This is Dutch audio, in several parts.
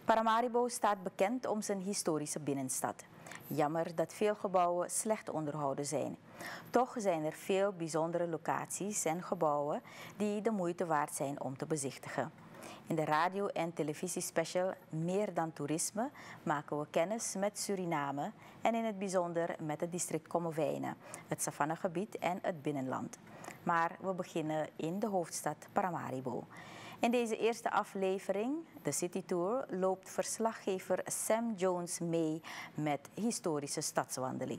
Paramaribo staat bekend om zijn historische binnenstad. Jammer dat veel gebouwen slecht onderhouden zijn. Toch zijn er veel bijzondere locaties en gebouwen die de moeite waard zijn om te bezichtigen. In de radio- en televisiespecial Meer dan Toerisme maken we kennis met Suriname en in het bijzonder met het district Kommerwijnen, het savannegebied en het binnenland. Maar we beginnen in de hoofdstad Paramaribo. In deze eerste aflevering, de City Tour, loopt verslaggever Sam Jones mee met historische stadswandeling.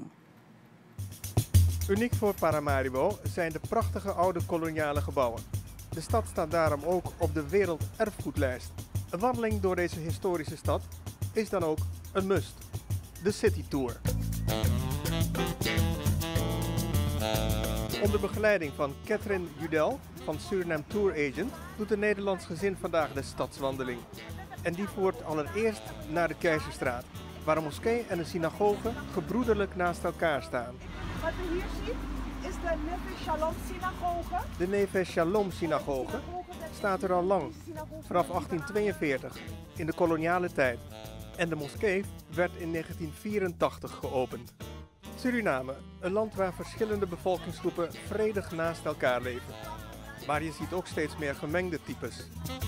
Uniek voor Paramaribo zijn de prachtige oude koloniale gebouwen. De stad staat daarom ook op de werelderfgoedlijst. Een wandeling door deze historische stad is dan ook een must. De City Tour. Onder begeleiding van Catherine Judel van Suriname Tour Agent doet een Nederlands gezin vandaag de stadswandeling. En die voert allereerst naar de Keizerstraat, waar een moskee en een synagoge gebroederlijk naast elkaar staan. Wat we hier zien is de Neve Shalom synagoge. De Neve Shalom synagoge staat er al lang, vanaf 1842, in de koloniale tijd. En de moskee werd in 1984 geopend. Suriname, een land waar verschillende bevolkingsgroepen vredig naast elkaar leven. Maar je ziet ook steeds meer gemengde types.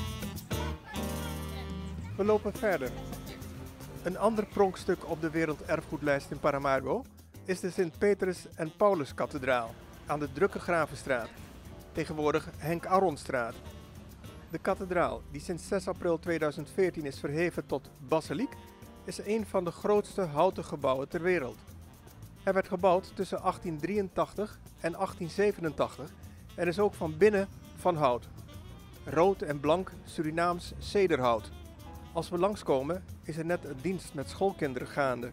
We lopen verder. Een ander pronkstuk op de werelderfgoedlijst in Paramaribo is de Sint-Petrus en Paulus-kathedraal aan de Drukke Gravenstraat, tegenwoordig Henk Aronstraat. De kathedraal, die sinds 6 april 2014 is verheven tot basiliek, is een van de grootste houten gebouwen ter wereld. Hij werd gebouwd tussen 1883 en 1887 en is ook van binnen van hout. Rood en blank Surinaams cederhout. Als we langskomen is er net een dienst met schoolkinderen gaande.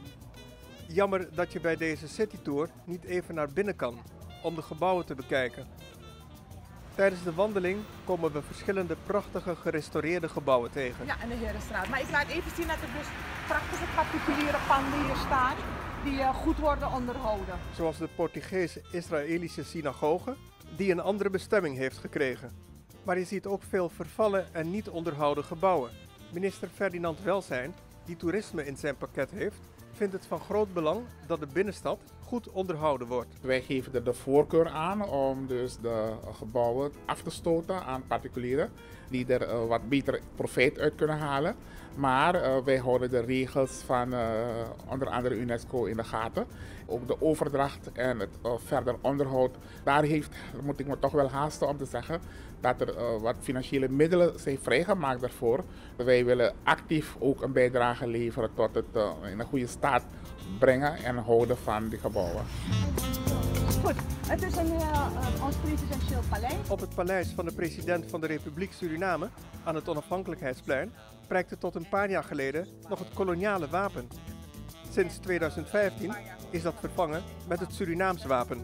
Jammer dat je bij deze citytour niet even naar binnen kan om de gebouwen te bekijken. Tijdens de wandeling komen we verschillende prachtige gerestaureerde gebouwen tegen. Ja, en de Herenstraat. Maar ik laat even zien dat er dus prachtige particuliere panden hier staan die goed worden onderhouden. Zoals de Portugees-Israëlische synagoge, die een andere bestemming heeft gekregen. Maar je ziet ook veel vervallen en niet onderhouden gebouwen. Minister Ferdinand Welsijn, die toerisme in zijn pakket heeft, vindt het van groot belang dat de binnenstad goed onderhouden wordt. Wij geven er de voorkeur aan om dus de gebouwen af te stoten aan particulieren die er wat beter profijt uit kunnen halen. Maar wij houden de regels van onder andere UNESCO in de gaten. Ook de overdracht en het verder onderhoud. Daar moet ik me toch wel haasten om te zeggen dat er wat financiële middelen zijn vrijgemaakt daarvoor. Wij willen actief ook een bijdrage leveren tot het in een goede staat brengen en houden van die gebouwen. Goed, het is ons presidentieel paleis. Op het paleis van de president van de Republiek Suriname aan het Onafhankelijkheidsplein prijkte tot een paar jaar geleden nog het koloniale wapen. Sinds 2015 is dat vervangen met het Surinaams wapen.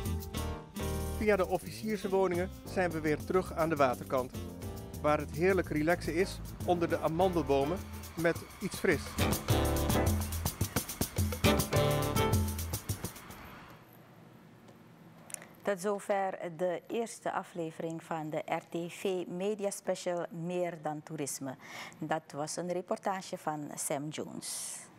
Via de officierswoningen zijn we weer terug aan de waterkant, waar het heerlijk relaxen is onder de amandelbomen met iets fris. Tot zover de eerste aflevering van de RTV Media Special Meer dan Toerisme. Dat was een reportage van Sam Jones.